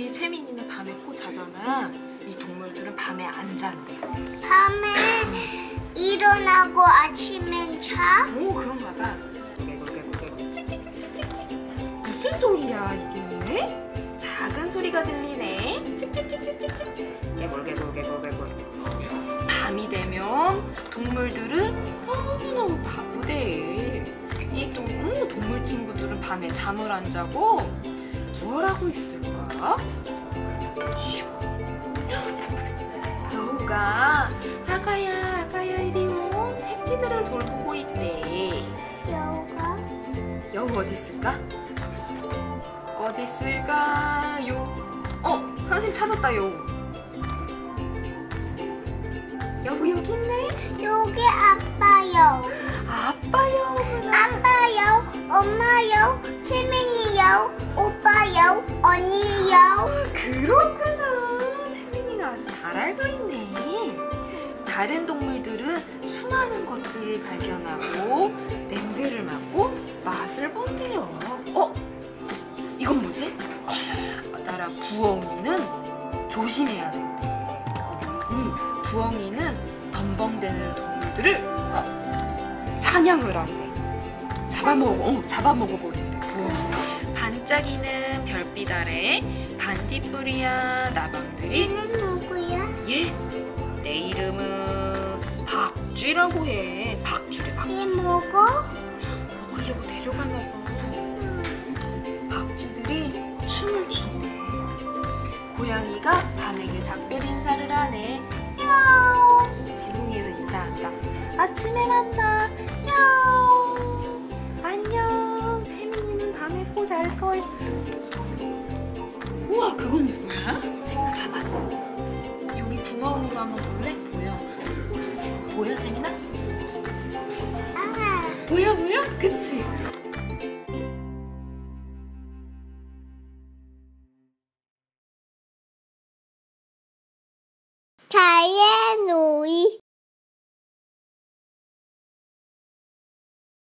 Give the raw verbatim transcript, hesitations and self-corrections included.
우리 채민이는 밤에 코 자잖아. 이 동물들은 밤에 안 잔대. 밤에 일어나고 아침엔 자? 오, 그런가 봐. 개굴개굴개굴 찍찍찍찍찍. 무슨 소리야 이게? 작은 소리가 들리네. 찍찍찍찍찍. 개굴개굴개굴개굴. 밤이 되면 동물들은 너무너무 바쁘대. 이 동, 음, 동물 친구들은 밤에 잠을 안 자고 뭘 하고 있을까? 여우가 아가야 아가야 이리 온 새끼들을 돌보고 있대. 여우가? 여우 어디 있을까? 어디 있을까요? 어, 선생님 찾았다. 여우. 여우 여기 있네. 여기 아빠 여우. 아빠 여우구나. 아빠 여우, 엄마 여우, 채민이 여우, 오빠 여우, 언니 여우. 그렇구나. 채민이가 아주 잘 알고 있네. 다른 동물들은 수많은 것들을 발견하고 냄새를 맡고 맛을 본대요. 어? 이건 뭐지? 커다란 부엉이는 조심해야 된대. 음, 부엉이는 덤벙대는 동물들을 사냥을 한대. 잡아먹어, 어, 잡아먹어버린대. 부엉이. 반짝이는 별빛 아래 반딧불이야 나방들이. 얘는 누구야? 얘, 내 이름은 박쥐라고 해. 박쥐래, 박쥐. 얘 먹어? 먹으려고 데려가나 봐. 박쥐들이 춤을 추네. 고양이가 밤에게 작별 인사를 하네. 야옹. 지붕 위에서 인사한다. 아침에 만나. 야옹. 안녕. 채민이는 밤에 코 잘 거야. 우와, 그건 뭐야? 채민아 봐봐. 여기 구멍으로 한번 볼래? 보여? 보여, 채민아? 아, 보여, 보여? 그치? 자의 노